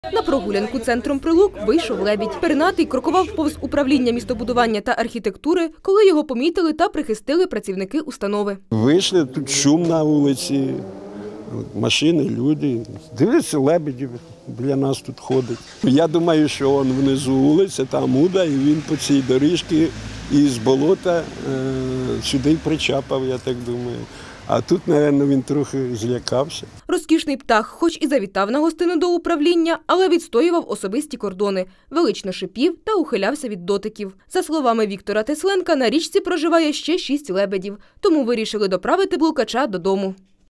На прогулянку центром Прилук вийшов лебідь. Пернатий крокував повз управління містобудування та архітектури, коли його помітили та прихистили працівники установи. Вийшли, тут шум на вулиці, машини, люди. Дивіться, лебеді біля нас тут ходить. Я думаю, що він внизу вулиця, там Уда, і він по цій доріжці із болота сюди причапав, я так думаю. А тут, мабуть, він трохи злякався. Розкішний птах, хоч і завітав на гостину до управління, але відстоював особисті кордони, велично шипів та ухилявся від дотиків. За словами Віктора Тесленка, на річці проживає ще 6 лебедів, тому вирішили доправити блукача додому.